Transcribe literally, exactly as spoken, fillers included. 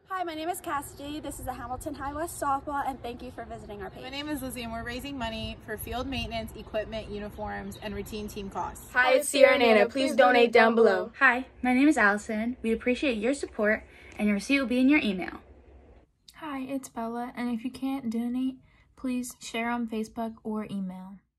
Hi, my name is Cassidy. This is the Hamilton High West softball, and thank you for visiting our page. My name is Lizzie, and we're raising money for field maintenance, equipment, uniforms, and routine team costs. Hi, it's Sierra and Anna. Please donate down below. Hi, my name is Allison. We appreciate your support, and your receipt will be in your email. Hi, it's Bella, and if you can't donate, please share on Facebook or email.